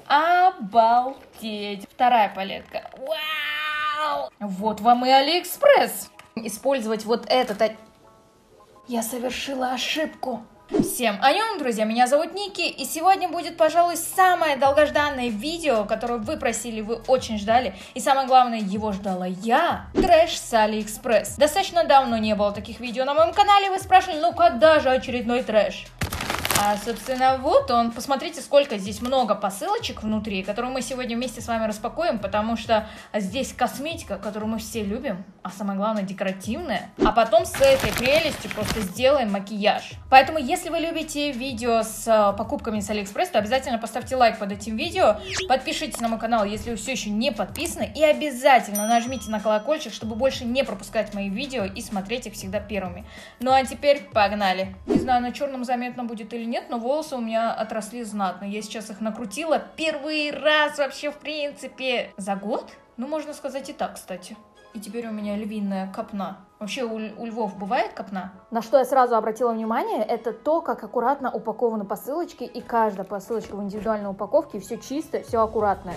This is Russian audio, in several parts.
Обалдеть! Вторая палетка. Вау! Вот вам и Алиэкспресс. Использовать вот этот... Я совершила ошибку. Всем аньон, друзья, меня зовут Ники, и сегодня будет, пожалуй, самое долгожданное видео, которое вы просили, вы очень ждали, и самое главное, его ждала я. Трэш с Алиэкспресс. Достаточно давно не было таких видео на моем канале, вы спрашивали, ну когда же очередной трэш? А, собственно, вот он. Посмотрите, сколько здесь много посылочек внутри, которые мы сегодня вместе с вами распакуем, потому что здесь косметика, которую мы все любим, а самое главное, декоративная. А потом с этой прелестью просто сделаем макияж. Поэтому, если вы любите видео с покупками с Алиэкспресс, то обязательно поставьте лайк под этим видео, подпишитесь на мой канал, если вы все еще не подписаны, и обязательно нажмите на колокольчик, чтобы больше не пропускать мои видео и смотреть их всегда первыми. Ну а теперь погнали. Не знаю, на черном заметно будет или нет, но волосы у меня отросли знатно. Я сейчас их накрутила первый раз вообще, в принципе, за год? Ну, можно сказать и так, кстати. И теперь у меня львиная копна. Вообще у львов бывает копна? На что я сразу обратила внимание, это то, как аккуратно упакованы посылочки, и каждая посылочка в индивидуальной упаковке, все чисто, все аккуратное.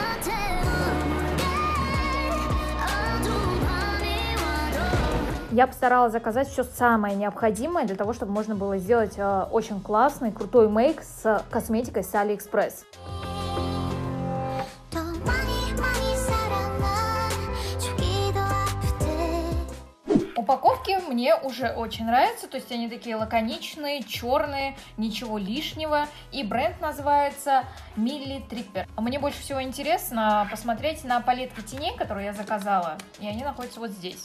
Я постаралась заказать все самое необходимое для того, чтобы можно было сделать очень классный, крутой мейк с косметикой с Алиэкспресс. Упаковки мне уже очень нравятся, то есть они такие лаконичные, черные, ничего лишнего, и бренд называется Milli Tripper. Мне больше всего интересно посмотреть на палетки теней, которые я заказала, и они находятся вот здесь.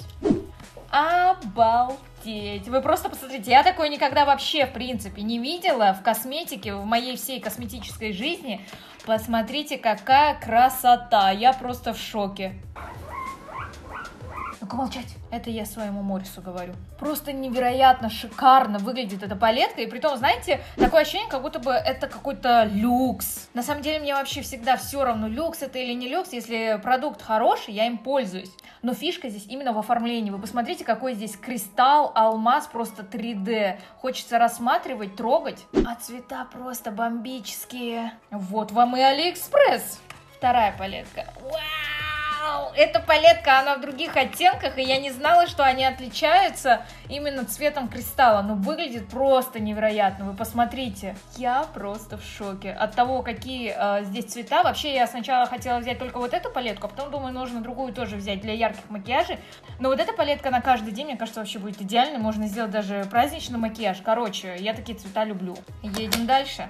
Обалдеть! Вы просто посмотрите, я такое никогда вообще, в принципе, не видела в косметике, в моей всей косметической жизни. Посмотрите, какая красота! Я просто в шоке. Ну-ка молчать. Это я своему Морису говорю. Просто невероятно шикарно выглядит эта палетка. И притом, знаете, такое ощущение, как будто бы это какой-то люкс. На самом деле, мне вообще всегда все равно, люкс это или не люкс. Если продукт хороший, я им пользуюсь. Но фишка здесь именно в оформлении. Вы посмотрите, какой здесь кристалл, алмаз, просто 3D. Хочется рассматривать, трогать. А цвета просто бомбические. Вот вам и Алиэкспресс. Вторая палетка. Вау! Эта палетка, она в других оттенках, и я не знала, что они отличаются именно цветом кристалла, но выглядит просто невероятно, вы посмотрите. Я просто в шоке от того, какие здесь цвета. Вообще, я сначала хотела взять только вот эту палетку, а потом думаю, нужно другую тоже взять для ярких макияжей. Но вот эта палетка на каждый день, мне кажется, вообще будет идеальной, можно сделать даже праздничный макияж. Короче, я такие цвета люблю. Едем дальше.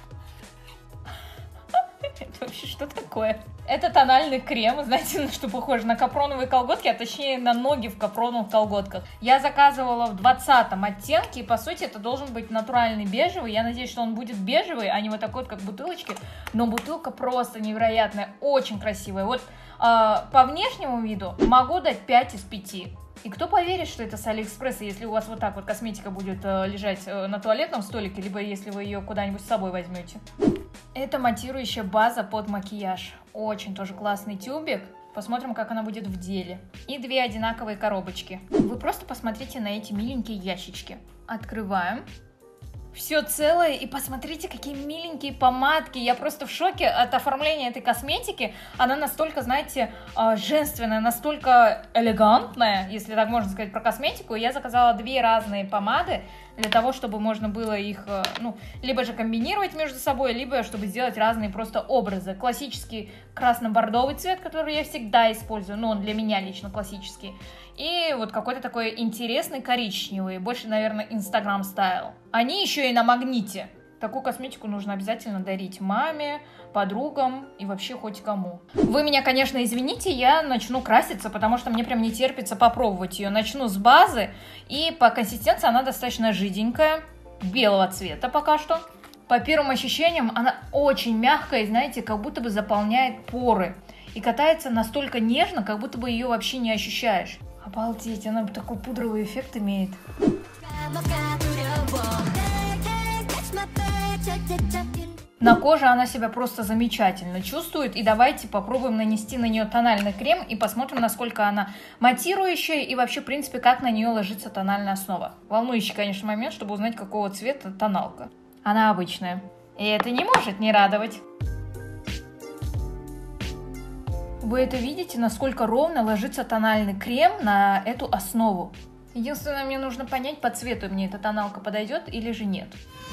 Это вообще что такое? Это тональный крем, знаете, на что похоже? На капроновые колготки, а точнее на ноги в капроновых колготках. Я заказывала в 20-м оттенке, и по сути это должен быть натуральный бежевый. Я надеюсь, что он будет бежевый, а не вот такой вот, как бутылочки. Но бутылка просто невероятная, очень красивая. Вот по внешнему виду могу дать 5 из 5. И кто поверит, что это с Алиэкспресса, если у вас вот так вот косметика будет лежать на туалетном столике, либо если вы ее куда-нибудь с собой возьмете. Это матирующая база под макияж. Очень тоже классный тюбик. Посмотрим, как она будет в деле. И две одинаковые коробочки. Вы просто посмотрите на эти миленькие ящички. Открываем. Все целое, и посмотрите, какие миленькие помадки. Я просто в шоке от оформления этой косметики. Она настолько, знаете, женственная, настолько элегантная, если так можно сказать про косметику. Я заказала две разные помады для того, чтобы можно было их, либо же комбинировать между собой, либо чтобы сделать разные просто образы. Классический красно-бордовый цвет, который я всегда использую, но он для меня лично классический. И вот какой-то такой интересный коричневый, больше, наверное, Instagram стайл. Они еще и на магните. Такую косметику нужно обязательно дарить маме, подругам и вообще хоть кому. Вы меня, конечно, извините, я начну краситься, потому что мне прям не терпится попробовать ее. Начну с базы, и по консистенции она достаточно жиденькая, белого цвета пока что. По первым ощущениям она очень мягкая, знаете, как будто бы заполняет поры. И катается настолько нежно, как будто бы ее вообще не ощущаешь. Обалдеть, она такой пудровый эффект имеет. На коже она себя просто замечательно чувствует. И давайте попробуем нанести на нее тональный крем и посмотрим, насколько она матирующая и вообще, в принципе, как на нее ложится тональная основа. Волнующий, конечно, момент, чтобы узнать, какого цвета тоналка. Она обычная. И это не может не радовать. Вы это видите, насколько ровно ложится тональный крем на эту основу? Единственное, мне нужно понять, по цвету мне эта тоналка подойдет или же нет.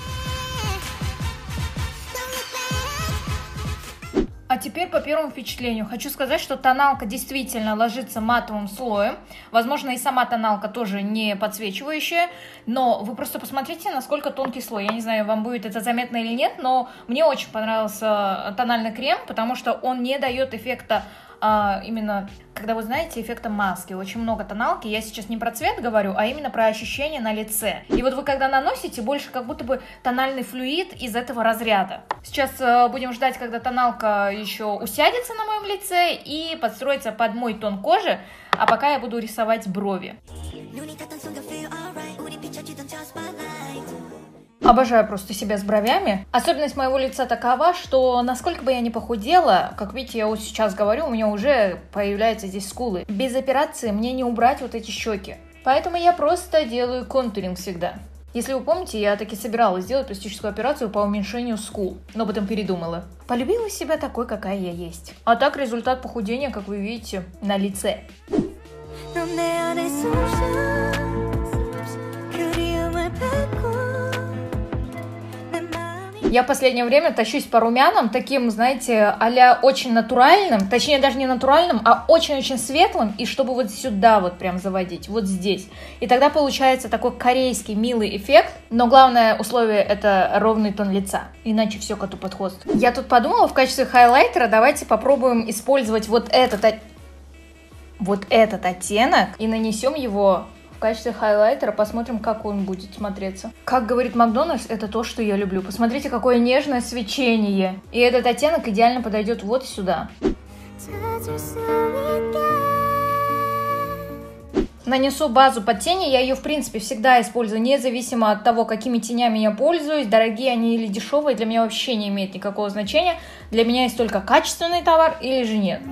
А теперь по первому впечатлению. Хочу сказать, что тоналка действительно ложится матовым слоем. Возможно, и сама тоналка тоже не подсвечивающая. Но вы просто посмотрите, насколько тонкий слой. Я не знаю, вам будет это заметно или нет, но мне очень понравился тональный крем, потому что он не дает эффекта именно, когда вы знаете, эффекта маски. Очень много тоналки. Я сейчас не про цвет говорю, а именно про ощущение на лице. И вот вы когда наносите, больше как будто бы тональный флюид из этого разряда. Сейчас будем ждать, когда тоналка еще усядется на моем лице и подстроится под мой тон кожи. А пока я буду рисовать брови. Обожаю просто себя с бровями. Особенность моего лица такова, что насколько бы я ни похудела, как видите, я вот сейчас говорю, у меня уже появляются здесь скулы. Без операции мне не убрать вот эти щеки. Поэтому я просто делаю контуринг всегда. Если вы помните, я таки собиралась сделать пластическую операцию по уменьшению скул, но потом передумала. Полюбила себя такой, какая я есть. А так результат похудения, как вы видите, на лице. Я в последнее время тащусь по румянам, таким, знаете, а-ля очень натуральным, точнее даже не натуральным, а очень-очень светлым, и чтобы вот сюда вот прям заводить, вот здесь. И тогда получается такой корейский милый эффект, но главное условие — это ровный тон лица, иначе все коту под хвост. Я тут подумала, в качестве хайлайтера давайте попробуем использовать вот этот оттенок и нанесем его в качестве хайлайтера, посмотрим, как он будет смотреться. Как говорит Макдональдс, это то, что я люблю. Посмотрите, какое нежное свечение. И этот оттенок идеально подойдет вот сюда. Нанесу базу под тени, я ее в принципе всегда использую, независимо от того, какими тенями я пользуюсь, дорогие они или дешевые, для меня вообще не имеет никакого значения. Для меня есть только качественный товар или же нет.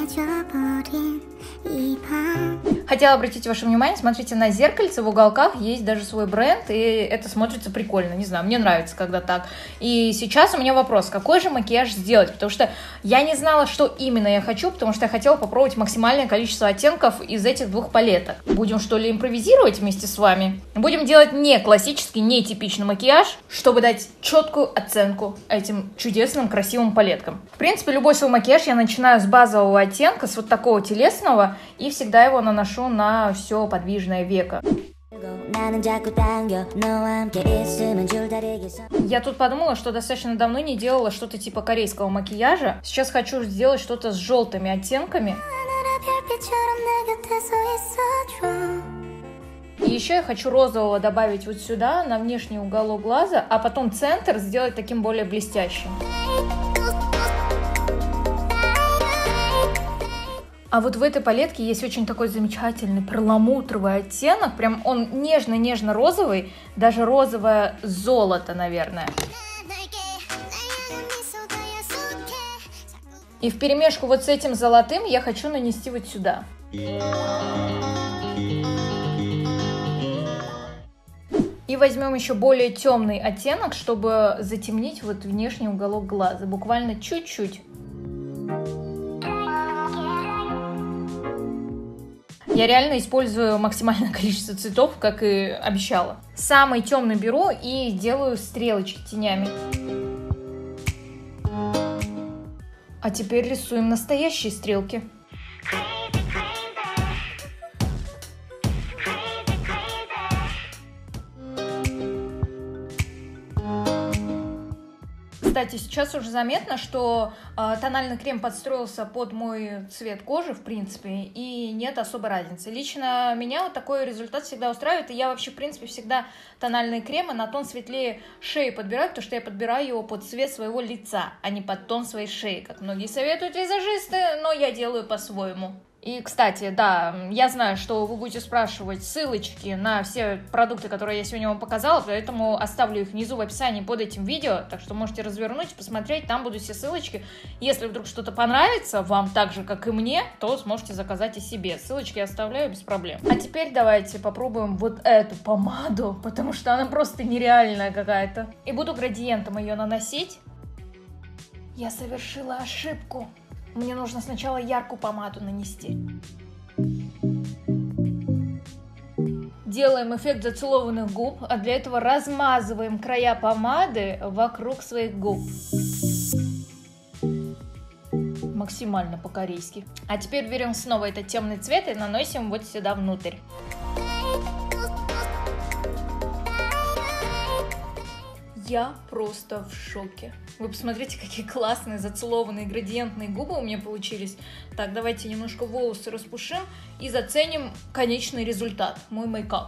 Хотела обратить ваше внимание, смотрите, на зеркальце в уголках есть даже свой бренд, и это смотрится прикольно, не знаю, мне нравится, когда так. И сейчас у меня вопрос, какой же макияж сделать, потому что я не знала, что именно я хочу, потому что я хотела попробовать максимальное количество оттенков из этих двух палеток. Будем, что ли, импровизировать вместе с вами? Будем делать не классический, не типичный макияж, чтобы дать четкую оценку этим чудесным, красивым палеткам. В принципе, любой свой макияж я начинаю с базового оттенка, с вот такого телесного, и всегда его наношу на все подвижное веко. Я тут подумала, что достаточно давно не делала что-то типа корейского макияжа. Сейчас хочу сделать что-то с желтыми оттенками. И еще я хочу розового добавить вот сюда, на внешний уголок глаза, а потом центр сделать таким более блестящим. А вот в этой палетке есть очень такой замечательный перламутровый оттенок. Прям он нежно-нежно-розовый, даже розовое золото, наверное. И вперемешку вот с этим золотым я хочу нанести вот сюда. И возьмем еще более темный оттенок, чтобы затемнить вот внешний уголок глаза, буквально чуть-чуть. Я реально использую максимальное количество цветов, как и обещала. Самый темный беру и делаю стрелочки тенями. А теперь рисуем настоящие стрелки. Кстати, сейчас уже заметно, что тональный крем подстроился под мой цвет кожи, в принципе, и нет особой разницы. Лично меня вот такой результат всегда устраивает, и я вообще, в принципе, всегда тональные кремы на тон светлее шеи подбираю, потому что я подбираю его под цвет своего лица, а не под тон своей шеи, как многие советуют визажисты, но я делаю по-своему. И, кстати, да, я знаю, что вы будете спрашивать ссылочки на все продукты, которые я сегодня вам показала, поэтому оставлю их внизу в описании под этим видео, так что можете развернуть, посмотреть, там будут все ссылочки. Если вдруг что-то понравится вам так же, как и мне, то сможете заказать и себе. Ссылочки я оставляю без проблем. А теперь давайте попробуем вот эту помаду, потому что она просто нереальная какая-то. И буду градиентом ее наносить. Я совершила ошибку. Мне нужно сначала яркую помаду нанести. Делаем эффект зацелованных губ, а для этого размазываем края помады вокруг своих губ. Максимально по-корейски. А теперь берем снова этот темный цвет и наносим вот сюда внутрь. Я просто в шоке. Вы посмотрите, какие классные зацелованные градиентные губы у меня получились. Так, давайте немножко волосы распушим и заценим конечный результат. Мой мейкап.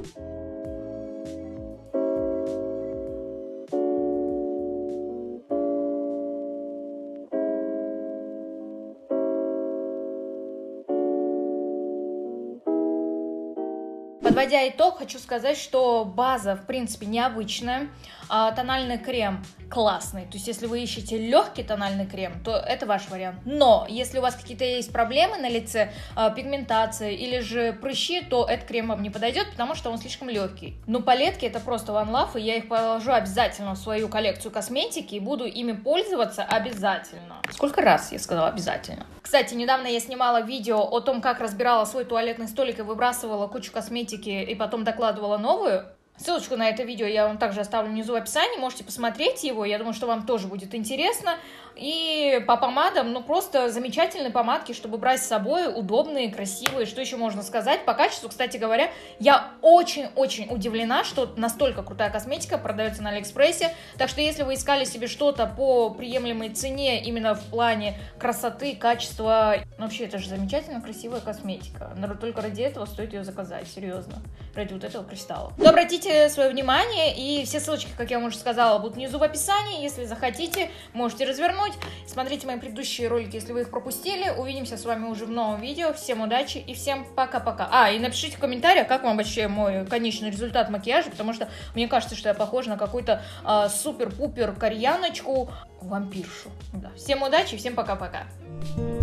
Подводя итог, хочу сказать, что база, в принципе, необычная, а тональный крем классный. То есть, если вы ищете легкий тональный крем, то это ваш вариант. Но, если у вас какие-то есть проблемы на лице, пигментация или же прыщи, то этот крем вам не подойдет, потому что он слишком легкий. Но палетки это просто one love, и я их положу обязательно в свою коллекцию косметики и буду ими пользоваться обязательно. Сколько раз я сказала обязательно? Кстати, недавно я снимала видео о том, как разбирала свой туалетный столик и выбрасывала кучу косметики и потом докладывала новую. Ссылочку на это видео я вам также оставлю внизу в описании, можете посмотреть его, я думаю, что вам тоже будет интересно. И по помадам, ну просто замечательные помадки, чтобы брать с собой, удобные, красивые. Что еще можно сказать? По качеству, кстати говоря, я очень-очень удивлена, что настолько крутая косметика продается на Алиэкспрессе. Так что если вы искали себе что-то по приемлемой цене, именно в плане красоты, качества, ну, вообще это же замечательно красивая косметика. Только ради этого стоит ее заказать, серьезно. Ради вот этого кристалла. Но обратите свое внимание, и все ссылочки, как я вам уже сказала, будут внизу в описании. Если захотите, можете развернуть. Смотрите мои предыдущие ролики, если вы их пропустили. Увидимся с вами уже в новом видео. Всем удачи и всем пока-пока. И напишите в комментариях, как вам вообще мой конечный результат макияжа, потому что мне кажется, что я похожа на какую-то супер-пупер кореяночку, вампиршу. Да. Всем удачи и всем пока-пока.